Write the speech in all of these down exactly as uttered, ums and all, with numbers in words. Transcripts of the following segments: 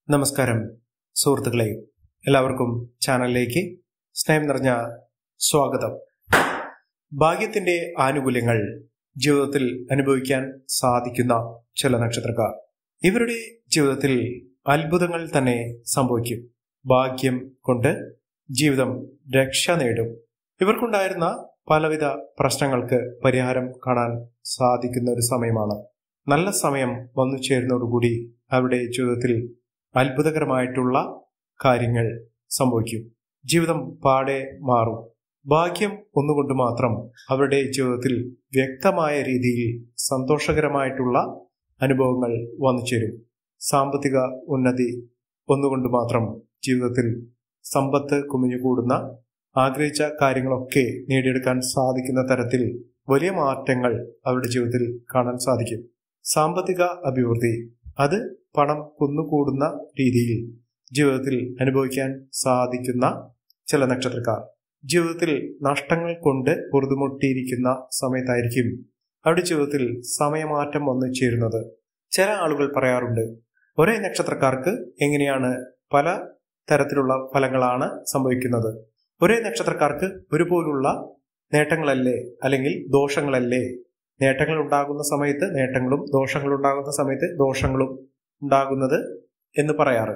നമസ്കാരം സുഹൃത്തുക്കളെ, എല്ലാവർക്കും ചാനലിലേക്ക് സ്നേഹം നിറഞ്ഞ സ്വാഗതം. ഭാഗ്യത്തിന്റെ ആനുകൂല്യങ്ങൾ ജീവിതത്തിൽ അനുഭവിക്കാൻ സാധിക്കുന്ന ചില നക്ഷത്രക്കാർ, ഇവരുടെ ജീവിതത്തിൽ അത്ഭുതങ്ങൾ തന്നെ സംഭവിക്കും. ഭാഗ്യം കൊണ്ട് ജീവിതം രക്ഷ നേടും. ഇവർക്കുണ്ടായിരുന്ന പലവിധ പ്രശ്നങ്ങൾക്ക് പരിഹാരം കാണാൻ സാധിക്കുന്ന ഒരു സമയമാണ്. നല്ല സമയം വന്നു ചേരുന്നതോടുകൂടി അവരുടെ ജീവിതത്തിൽ അത്ഭുതകരമായിട്ടുള്ള കാര്യങ്ങൾ സംഭവിക്കും. ജീവിതം പാടെ മാറും. ഭാഗ്യം ഒന്നുകൊണ്ട് മാത്രം അവരുടെ ജീവിതത്തിൽ വ്യക്തമായ രീതിയിൽ സന്തോഷകരമായിട്ടുള്ള അനുഭവങ്ങൾ വന്നു ചേരും. സാമ്പത്തിക ഉന്നതി ഒന്നുകൊണ്ട് മാത്രം ജീവിതത്തിൽ സമ്പത്ത് കുമിഞ്ഞുകൂടുന്ന, ആഗ്രഹിച്ച കാര്യങ്ങളൊക്കെ നേടിയെടുക്കാൻ സാധിക്കുന്ന തരത്തിൽ വലിയ മാറ്റങ്ങൾ അവരുടെ ജീവിതത്തിൽ കാണാൻ സാധിക്കും. സാമ്പത്തിക അഭിവൃദ്ധി, അത് പണം കുന്നുകൂടുന്ന രീതിയിൽ ജീവിതത്തിൽ അനുഭവിക്കാൻ സാധിക്കുന്ന ചില നക്ഷത്രക്കാർ, ജീവിതത്തിൽ നഷ്ടങ്ങൾ കൊണ്ട് പൊറുതുമുട്ടിയിരിക്കുന്ന സമയത്തായിരിക്കും അവരുടെ ജീവിതത്തിൽ സമയമാറ്റം വന്നു ചേരുന്നത്. ചില ആളുകൾ പറയാറുണ്ട്, ഒരേ നക്ഷത്രക്കാർക്ക് എങ്ങനെയാണ് പല തരത്തിലുള്ള ഫലങ്ങളാണ് സംഭവിക്കുന്നത്? ഒരേ നക്ഷത്രക്കാർക്ക് ഒരുപോലുള്ള നേട്ടങ്ങളല്ലേ അല്ലെങ്കിൽ ദോഷങ്ങളല്ലേ? നേട്ടങ്ങൾ ഉണ്ടാകുന്ന സമയത്ത് നേട്ടങ്ങളും ദോഷങ്ങൾ ഉണ്ടാകുന്ന സമയത്ത് ദോഷങ്ങളും ഉണ്ടാകുന്നത് എന്ന് പറയാറ്.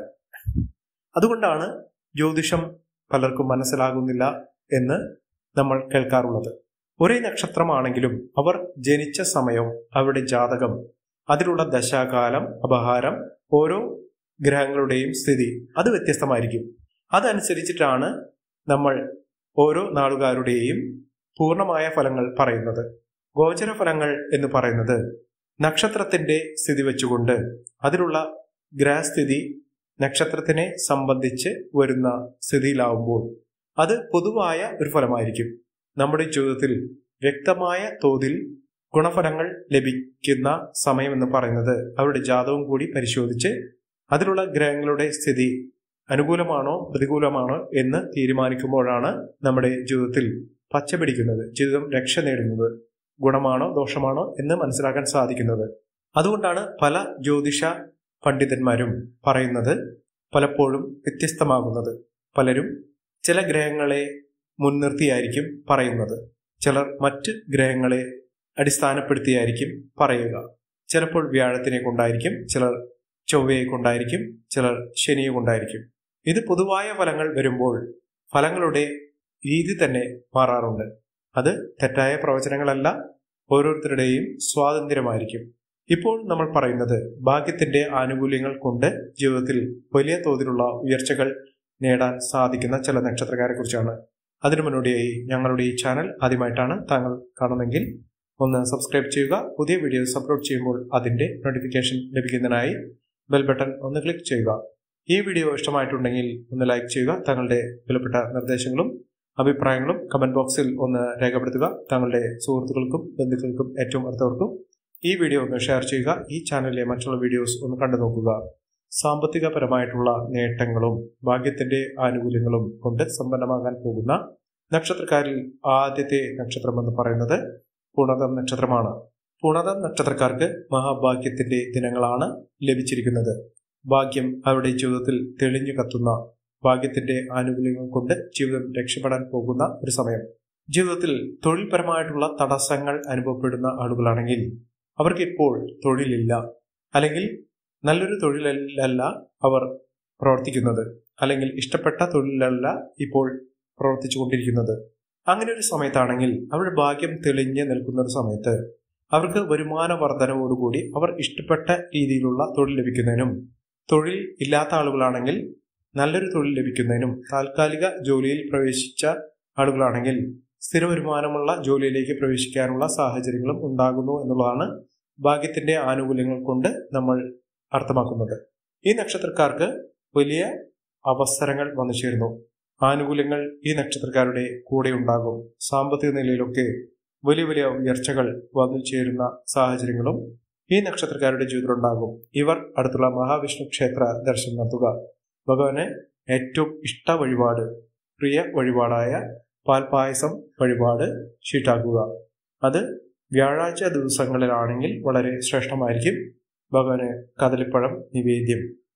അതുകൊണ്ടാണ് ജ്യോതിഷം പലർക്കും മനസ്സിലാകുന്നില്ല എന്ന് നമ്മൾ കേൾക്കാറുള്ളത്. ഒരേ നക്ഷത്രമാണെങ്കിലും അവർ ജനിച്ച സമയം, അവരുടെ ജാതകം, അതിലുള്ള ദശാകാലം, അപഹാരം, ഓരോ ഗ്രഹങ്ങളുടെയും സ്ഥിതി അത് വ്യത്യസ്തമായിരിക്കും. അതനുസരിച്ചിട്ടാണ് നമ്മൾ ഓരോ നാളുകാരുടെയും പൂർണ്ണമായ ഫലങ്ങൾ പറയുന്നത്. ഗോചര ഫലങ്ങൾ എന്ന് പറയുന്നത് നക്ഷത്രത്തിന്റെ സ്ഥിതി വെച്ചുകൊണ്ട് അതിലുള്ള ഗ്രഹസ്ഥിതി നക്ഷത്രത്തിനെ സംബന്ധിച്ച് വരുന്ന സ്ഥിതിയിലാവുമ്പോൾ അത് പൊതുവായ ഒരു ഫലമായിരിക്കും. നമ്മുടെ ജീവിതത്തിൽ വ്യക്തമായ തോതിൽ ഗുണഫലങ്ങൾ ലഭിക്കുന്ന സമയം എന്ന് പറയുന്നത് അവരുടെ ജാതകം കൂടി പരിശോധിച്ച് അതിലുള്ള ഗ്രഹങ്ങളുടെ സ്ഥിതി അനുകൂലമാണോ പ്രതികൂലമാണോ എന്ന് തീരുമാനിക്കുമ്പോഴാണ് നമ്മുടെ ജീവിതത്തിൽ പച്ച പിടിക്കുന്നത്, ജീവിതം രക്ഷ നേടുന്നത്, ഗുണമാണോ ദോഷമാണോ എന്ന് മനസ്സിലാക്കാൻ സാധിക്കുന്നത്. അതുകൊണ്ടാണ് പല ജ്യോതിഷ പണ്ഡിതന്മാരും പറയുന്നത് പലപ്പോഴും വ്യത്യസ്തമാകുന്നത്. പലരും ചില ഗ്രഹങ്ങളെ മുൻനിർത്തിയായിരിക്കും പറയുന്നത്, ചിലർ മറ്റ് ഗ്രഹങ്ങളെ അടിസ്ഥാനപ്പെടുത്തിയായിരിക്കും പറയുക. ചിലപ്പോൾ വ്യാഴത്തിനെ കൊണ്ടായിരിക്കും, ചിലർ ചൊവ്വയെ കൊണ്ടായിരിക്കും, ചിലർ ശനിയെ കൊണ്ടായിരിക്കും. ഇത് പൊതുവായ ഫലങ്ങൾ വരുമ്പോൾ ഫലങ്ങളുടെ രീതി തന്നെ മാറാറുണ്ട്. അത് തെറ്റായ പ്രവചനങ്ങളല്ല, ഓരോരുത്തരുടെയും സ്വാതന്ത്ര്യമായിരിക്കും. ഇപ്പോൾ നമ്മൾ പറയുന്നത് ഭാഗ്യത്തിന്റെ ആനുകൂല്യങ്ങൾ കൊണ്ട് ജീവിതത്തിൽ വലിയ തോതിലുള്ള ഉയർച്ചകൾ നേടാൻ സാധിക്കുന്ന ചില നക്ഷത്രക്കാരെ കുറിച്ചാണ്. അതിനു മുന്നോടിയായി ഞങ്ങളുടെ ഈ ചാനൽ ആദ്യമായിട്ടാണ് താങ്കൾ കാണുമെങ്കിൽ ഒന്ന് സബ്സ്ക്രൈബ് ചെയ്യുക. പുതിയ വീഡിയോസ് അപ്ലോഡ് ചെയ്യുമ്പോൾ അതിന്റെ നോട്ടിഫിക്കേഷൻ ലഭിക്കുന്നതിനായി ബെൽ ബട്ടൺ ഒന്ന് ക്ലിക്ക് ചെയ്യുക. ഈ വീഡിയോ ഇഷ്ടമായിട്ടുണ്ടെങ്കിൽ ഒന്ന് ലൈക്ക് ചെയ്യുക. താങ്കളുടെ വിലപ്പെട്ട നിർദ്ദേശങ്ങളും അഭിപ്രായങ്ങളും കമന്റ് ബോക്സിൽ ഒന്ന് രേഖപ്പെടുത്തുക. താങ്കളുടെ സുഹൃത്തുക്കൾക്കും ബന്ധുക്കൾക്കും ഏറ്റവും അടുത്തവർക്കും ഈ വീഡിയോ ഒന്ന് ഷെയർ ചെയ്യുക. ഈ ചാനലിലെ മറ്റുള്ള വീഡിയോസ് ഒന്ന് കണ്ടു നോക്കുക. സാമ്പത്തികപരമായിട്ടുള്ള നേട്ടങ്ങളും ഭാഗ്യത്തിന്റെ ആനുകൂല്യങ്ങളും കൊണ്ട് സമ്പന്നമാകാൻ പോകുന്ന നക്ഷത്രക്കാരിൽ ആദ്യത്തെ നക്ഷത്രം എന്ന് പറയുന്നത് പുണർദം നക്ഷത്രമാണ്. പുണർദം നക്ഷത്രക്കാർക്ക് മഹാഭാഗ്യത്തിന്റെ ദിനങ്ങളാണ് ലഭിച്ചിരിക്കുന്നത്. ഭാഗ്യം അവരുടെ ജീവിതത്തിൽ തെളിഞ്ഞു കത്തുന്ന, ഭാഗ്യത്തിന്റെ ആനുകൂല്യങ്ങൾ കൊണ്ട് ജീവിതം രക്ഷപ്പെടാൻ പോകുന്ന ഒരു സമയം. ജീവിതത്തിൽ തൊഴിൽപരമായിട്ടുള്ള തടസ്സങ്ങൾ അനുഭവപ്പെടുന്ന ആളുകളാണെങ്കിൽ അവർക്ക് ഇപ്പോൾ തൊഴിലില്ല, അല്ലെങ്കിൽ നല്ലൊരു തൊഴിലല്ല അവർ പ്രവർത്തിക്കുന്നത്, അല്ലെങ്കിൽ ഇഷ്ടപ്പെട്ട തൊഴിലല്ല ഇപ്പോൾ പ്രവർത്തിച്ചു കൊണ്ടിരിക്കുന്നത്. അങ്ങനെ ഒരു സമയത്താണെങ്കിൽ അവരുടെ ഭാഗ്യം തെളിഞ്ഞ് നിൽക്കുന്ന ഒരു സമയത്ത് അവർക്ക് വരുമാന വർധനവോടുകൂടി അവർ ഇഷ്ടപ്പെട്ട രീതിയിലുള്ള തൊഴിൽ ലഭിക്കുന്നതിനും, തൊഴിൽ ഇല്ലാത്ത ആളുകളാണെങ്കിൽ നല്ലൊരു തൊഴിൽ ലഭിക്കുന്നതിനും, താൽക്കാലിക ജോലിയിൽ പ്രവേശിച്ച ആളുകളാണെങ്കിൽ സ്ഥിര വരുമാനമുള്ള ജോലിയിലേക്ക് പ്രവേശിക്കാനുള്ള സാഹചര്യങ്ങളും ഉണ്ടാകുന്നു എന്നുള്ളതാണ് ഭാഗ്യത്തിന്റെ ആനുകൂല്യങ്ങൾ കൊണ്ട് നമ്മൾ അർത്ഥമാക്കുന്നത്. ഈ നക്ഷത്രക്കാർക്ക് വലിയ അവസരങ്ങൾ വന്നു ചേരുന്നു. ആനുകൂല്യങ്ങൾ ഈ നക്ഷത്രക്കാരുടെ കൂടെ ഉണ്ടാകും. സാമ്പത്തിക നിലയിലൊക്കെ വലിയ വലിയ ഉയർച്ചകൾ വന്നു ചേരുന്ന സാഹചര്യങ്ങളും ഈ നക്ഷത്രക്കാരുടെ ജീവിതത്തിലുണ്ടാകും. ഇവർ അടുത്തുള്ള മഹാവിഷ്ണു ക്ഷേത്ര ദർശനം നടത്തുക. ഭഗവാന് ഏറ്റവും ഇഷ്ട വഴിപാട്, പ്രിയ വഴിപാടായ പാൽപായസം വഴിപാട് ഷീട്ടാക്കുക. അത് വ്യാഴാഴ്ച ദിവസങ്ങളിലാണെങ്കിൽ വളരെ ശ്രേഷ്ഠമായിരിക്കും. ഭഗവാന് കദളിപ്പഴം നിവേദ്യം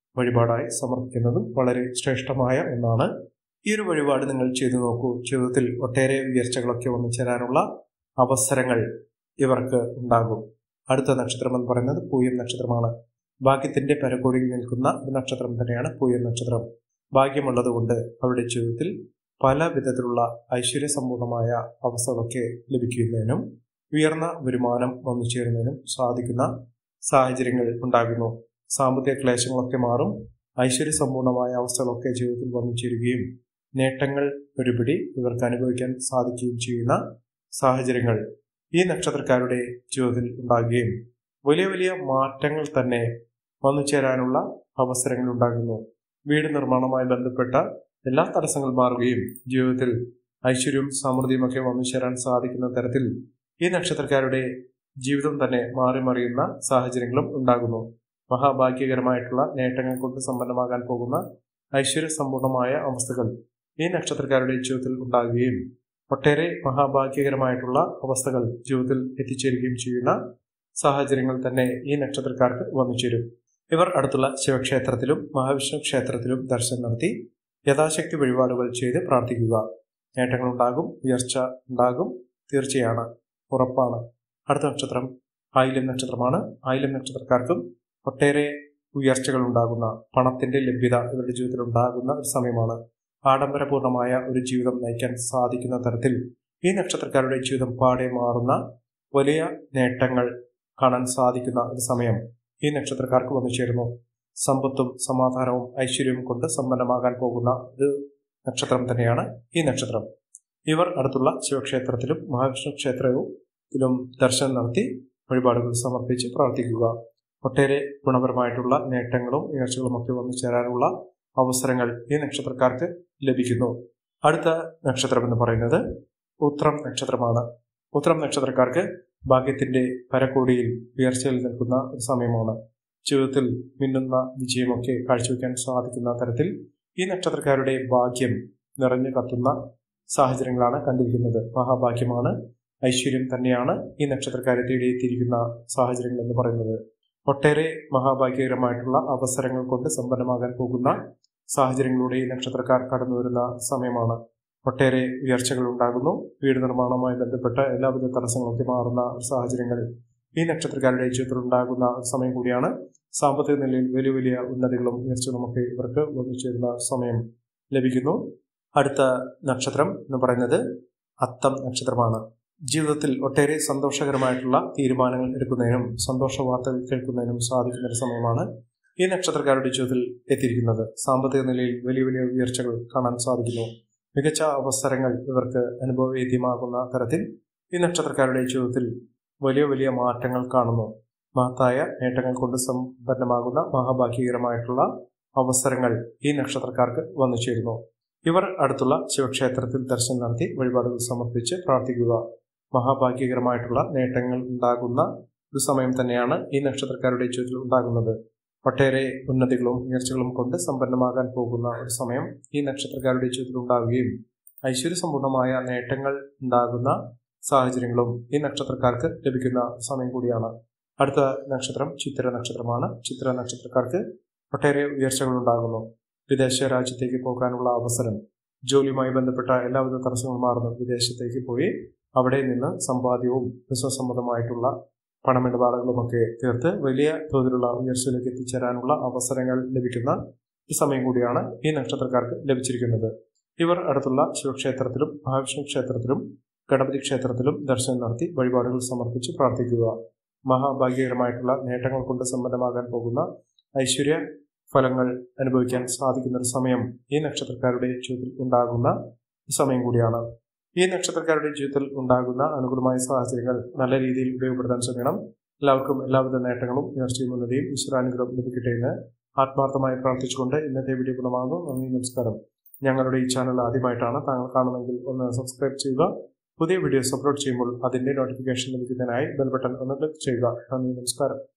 വഴിപാടായി സമർപ്പിക്കുന്നതും വളരെ ശ്രേഷ്ഠമായ ഒന്നാണ്. ഈ ഒരു വഴിപാട് നിങ്ങൾ ചെയ്തു നോക്കൂ. ജീവിതത്തിൽ ഒട്ടേറെ ഉയർച്ചകളൊക്കെ വന്നു ചേരാനുള്ള അവസരങ്ങൾ ഇവർക്ക് ഉണ്ടാകും. അടുത്ത നക്ഷത്രം എന്ന് പറയുന്നത് പൂയം നക്ഷത്രമാണ്. ഭാഗ്യത്തിന്റെ പരകോടിയിൽ നിൽക്കുന്ന ഒരു നക്ഷത്രം തന്നെയാണ് പൂയം നക്ഷത്രം. ഭാഗ്യമുള്ളതുകൊണ്ട് അവരുടെ ജീവിതത്തിൽ പല വിധത്തിലുള്ള ഐശ്വര്യസമ്പൂർണമായ അവസ്ഥകളൊക്കെ ലഭിക്കുന്നതിനും ഉയർന്ന വരുമാനം വന്നു ചേരുന്നതിനും സാധിക്കുന്ന സാഹചര്യങ്ങൾ ഉണ്ടാകുന്നു. സാമ്പത്തിക ക്ലേശങ്ങളൊക്കെ മാറും. ഐശ്വര്യസമ്പൂർണമായ അവസ്ഥകളൊക്കെ ജീവിതത്തിൽ വന്നു ചേരുകയും നേട്ടങ്ങൾ ഒരുപിടി ഇവർക്ക് അനുഭവിക്കാൻ സാധിക്കുകയും ചെയ്യുന്ന സാഹചര്യങ്ങൾ ഈ നക്ഷത്രക്കാരുടെ ജീവിതത്തിൽ ഉണ്ടാകുകയും വലിയ വലിയ മാറ്റങ്ങൾ തന്നെ വന്നു ചേരാനുള്ള അവസരങ്ങൾ ഉണ്ടാകുന്നു. വീട് നിർമ്മാണവുമായി ബന്ധപ്പെട്ട എല്ലാ തടസ്സങ്ങളും മാറുകയും ജീവിതത്തിൽ ഐശ്വര്യവും സമൃദ്ധിയും ഒക്കെ വന്നു ചേരാൻ സാധിക്കുന്ന തരത്തിൽ ഈ നക്ഷത്രക്കാരുടെ ജീവിതം തന്നെ മാറി മറിയുന്ന സാഹചര്യങ്ങളും ഉണ്ടാകുന്നു. മഹാഭാഗ്യകരമായിട്ടുള്ള നേട്ടങ്ങൾ കൊണ്ട് സമ്പന്നമാകാൻ പോകുന്ന ഐശ്വര്യ സമ്പൂർണമായ അവസ്ഥകൾ ഈ നക്ഷത്രക്കാരുടെ ജീവിതത്തിൽ ഉണ്ടാകുകയും ഒട്ടേറെ മഹാഭാഗ്യകരമായിട്ടുള്ള അവസ്ഥകൾ ജീവിതത്തിൽ എത്തിച്ചേരുകയും ചെയ്യുന്ന സാഹചര്യങ്ങൾ തന്നെ ഈ നക്ഷത്രക്കാർക്ക് വന്നു ചേരും. ഇവർ അടുത്തുള്ള ശിവക്ഷേത്രത്തിലും മഹാവിഷ്ണു ക്ഷേത്രത്തിലും ദർശനം നടത്തി യഥാശക്തി വഴിപാടുകൾ ചെയ്ത് പ്രാർത്ഥിക്കുക. നേട്ടങ്ങൾ ഉണ്ടാകും, ഉയർച്ച ഉണ്ടാകും, തീർച്ചയാണ്, ഉറപ്പാണ്. അടുത്ത നക്ഷത്രം ആയില്യം നക്ഷത്രമാണ്. ആയില്യം നക്ഷത്രക്കാർക്കും ഒട്ടേറെ ഉയർച്ചകൾ ഉണ്ടാകുന്ന, പണത്തിന്റെ ലഭ്യത ഇവരുടെ ജീവിതത്തിൽ ഉണ്ടാകുന്ന ഒരു സമയമാണ്. ആഡംബരപൂർണമായ ഒരു ജീവിതം നയിക്കാൻ സാധിക്കുന്ന തരത്തിൽ ഈ നക്ഷത്രക്കാരുടെ ജീവിതം പാടെ മാറുന്ന വലിയ നേട്ടങ്ങൾ കാണാൻ സാധിക്കുന്ന ഒരു സമയം ഈ നക്ഷത്രക്കാർക്ക് വന്നു ചേരുന്നു. സമ്പത്തും സമാധാനവും ഐശ്വര്യവും കൊണ്ട് സമ്പന്നമാകാൻ പോകുന്ന ഒരു നക്ഷത്രം തന്നെയാണ് ഈ നക്ഷത്രം. ഇവർ അടുത്തുള്ള ശിവക്ഷേത്രത്തിലും മഹാവിഷ്ണു ക്ഷേത്രത്തിലും ദർശനം നടത്തി വഴിപാടുകൾ സമർപ്പിച്ച് പ്രാർത്ഥിക്കുക. ഒട്ടേറെ ഗുണപരമായിട്ടുള്ള നേട്ടങ്ങളും ഉയർച്ചകളും ഒക്കെ വന്നു ചേരാനുള്ള അവസരങ്ങൾ ഈ നക്ഷത്രക്കാർക്ക് ലഭിക്കുന്നു. അടുത്ത നക്ഷത്രം എന്ന് പറയുന്നത് ഉത്രം നക്ഷത്രമാണ്. ഉത്രം നക്ഷത്രക്കാർക്ക് ഭാഗ്യത്തിന്റെ പരകോടിയിൽ ഉയർച്ചയിൽ നിൽക്കുന്ന ഒരു സമയമാണ്. ജീവിതത്തിൽ മിന്നുന്ന വിജയമൊക്കെ കാഴ്ചവെക്കാൻ സാധിക്കുന്ന തരത്തിൽ ഈ നക്ഷത്രക്കാരുടെ ഭാഗ്യം നിറഞ്ഞു കത്തുന്ന സാഹചര്യങ്ങളാണ് കണ്ടിരിക്കുന്നത്. മഹാഭാഗ്യമാണ്, ഐശ്വര്യം തന്നെയാണ് ഈ നക്ഷത്രക്കാരെ തേടിയെത്തിയിരിക്കുന്ന സാഹചര്യങ്ങൾ എന്ന് പറയുന്നത്. ഒട്ടേറെ മഹാഭാഗ്യകരമായിട്ടുള്ള അവസരങ്ങൾ കൊണ്ട് സമ്പന്നമാകാൻ പോകുന്ന സാഹചര്യങ്ങളിലൂടെ ഈ നക്ഷത്രക്കാർ കടന്നു വരുന്ന സമയമാണ്. ഒട്ടേറെ ഉയർച്ചകൾ ഉണ്ടാകുന്നു. വീട് നിർമ്മാണവുമായി ബന്ധപ്പെട്ട എല്ലാവിധ തടസ്സങ്ങളൊക്കെ മാറുന്ന സാഹചര്യങ്ങൾ ഈ നക്ഷത്രക്കാരുടെ ജീവിതത്തിൽ ഉണ്ടാകുന്ന സമയം കൂടിയാണ്. സാമ്പത്തിക നിലയിൽ വലിയ വലിയ ഉന്നതികളും ഉയർച്ചകളും ഒക്കെ ഇവർക്ക് വന്നു ചേരുന്ന സമയം ലഭിക്കുന്നു. അടുത്ത നക്ഷത്രം എന്ന് പറയുന്നത് അത്തം നക്ഷത്രമാണ്. ജീവിതത്തിൽ ഒട്ടേറെ സന്തോഷകരമായിട്ടുള്ള തീരുമാനങ്ങൾ എടുക്കുന്നതിനും സന്തോഷ വാർത്തകൾ കേൾക്കുന്നതിനും സാധിക്കുന്ന ഒരു സമയമാണ് ഈ നക്ഷത്രക്കാരുടെ ജീവിതത്തിൽ എത്തിയിരിക്കുന്നത്. സാമ്പത്തിക നിലയിൽ വലിയ വലിയ ഉയർച്ചകൾ കാണാൻ സാധിക്കുന്നു. മികച്ച അവസരങ്ങൾ ഇവർക്ക് അനുഭവവേദ്യമാകുന്ന തരത്തിൽ ഈ നക്ഷത്രക്കാരുടെ ജീവിതത്തിൽ വലിയ വലിയ മാറ്റങ്ങൾ കാണുന്നു. മഹത്തായ നേട്ടങ്ങൾ കൊണ്ട് സമ്പന്നമാകുന്ന മഹാഭാഗ്യകരമായിട്ടുള്ള അവസരങ്ങൾ ഈ നക്ഷത്രക്കാർക്ക് വന്നു ചേരുന്നു. ഇവർ അടുത്തുള്ള ശിവക്ഷേത്രത്തിൽ ദർശനം നടത്തി വഴിപാടുകൾ സമർപ്പിച്ച് പ്രാർത്ഥിക്കുക. മഹാഭാഗ്യകരമായിട്ടുള്ള നേട്ടങ്ങൾ ഉണ്ടാകുന്ന ഒരു സമയം തന്നെയാണ് ഈ നക്ഷത്രക്കാരുടെ ജീവിതത്തിൽ ഉണ്ടാകുന്നത്. ഒട്ടേറെ ഉന്നതികളും ഉയർച്ചകളും കൊണ്ട് സമ്പന്നമാകാൻ പോകുന്ന ഒരു സമയം ഈ നക്ഷത്രക്കാരുടെ ജീവിതത്തിൽ ഉണ്ടാവുകയും ഐശ്വര്യസമ്പൂർണമായ നേട്ടങ്ങൾ ഉണ്ടാകുന്ന സാഹചര്യങ്ങളും ഈ നക്ഷത്രക്കാർക്ക് ലഭിക്കുന്ന സമയം കൂടിയാണ്. അടുത്ത നക്ഷത്രം ചിത്തിര നക്ഷത്രമാണ്. ചിത്തിര നക്ഷത്രക്കാർക്ക് ഒട്ടേറെ ഉയർച്ചകൾ ഉണ്ടാകുന്നു. വിദേശ രാജ്യത്തേക്ക് പോകാനുള്ള അവസരം, ജോലിയുമായി ബന്ധപ്പെട്ട എല്ലാവിധ തടസ്സങ്ങളും മാറുന്നു. വിദേശത്തേക്ക് പോയി അവിടെ നിന്ന് സമ്പാദ്യവും ബിസിനസ് സംബന്ധമായിട്ടുള്ള പണമിടപാടുകളുമൊക്കെ തീർത്ത് വലിയ തോതിലുള്ള ഉയർച്ചയിലേക്ക് എത്തിച്ചേരാനുള്ള അവസരങ്ങൾ ലഭിക്കുന്ന ഈ സമയം കൂടിയാണ് ഈ നക്ഷത്രക്കാർക്ക് ലഭിച്ചിരിക്കുന്നത്. ഇവർ അടുത്തുള്ള ശിവക്ഷേത്രത്തിലും മഹാവിഷ്ണു ക്ഷേത്രത്തിലും ഗണപതി ക്ഷേത്രത്തിലും ദർശനം നടത്തി വഴിപാടുകൾ സമർപ്പിച്ച് പ്രാർത്ഥിക്കുക. മഹാഭാഗ്യകരമായിട്ടുള്ള നേട്ടങ്ങൾ കൊണ്ട് സമ്പന്നമാകാൻ പോകുന്ന ഐശ്വര്യ ഫലങ്ങൾ അനുഭവിക്കാൻ സാധിക്കുന്ന ഒരു സമയം ഈ നക്ഷത്രക്കാരുടെ ജീവിതത്തിൽ ഉണ്ടാകുന്ന സമയം കൂടിയാണ്. ഈ നക്ഷത്രക്കാരുടെ ജീവിതത്തിൽ ഉണ്ടാകുന്ന അനുകൂലമായ സാഹചര്യങ്ങൾ നല്ല രീതിയിൽ ഉപയോഗപ്പെടുത്താൻ ശ്രമിക്കണം. എല്ലാവർക്കും എല്ലാവിധ നേട്ടങ്ങളും ഉയർച്ചയും ഉന്നതിയും ഈശ്വരാനുഗ്രഹം ലഭിക്കട്ടെ എന്ന് ആത്മാർത്ഥമായി പ്രാർത്ഥിച്ചുകൊണ്ട് ഇന്നത്തെ വീഡിയോ ഗുണമാകുന്നു. നന്ദി, നമസ്കാരം. ഞങ്ങളുടെ ഈ ചാനൽ ആദ്യമായിട്ടാണ് താങ്കൾ കാണുന്നതെങ്കിൽ ഒന്ന് സബ്സ്ക്രൈബ് ചെയ്യുക. പുതിയ വീഡിയോസ് അപ്ലോഡ് ചെയ്യുമ്പോൾ അതിന്റെ നോട്ടിഫിക്കേഷൻ ലഭിക്കുന്നതിനായി ബെൽ ബട്ടൺ ഒന്ന് ക്ലിക്ക് ചെയ്യുക. നന്ദി, നമസ്കാരം.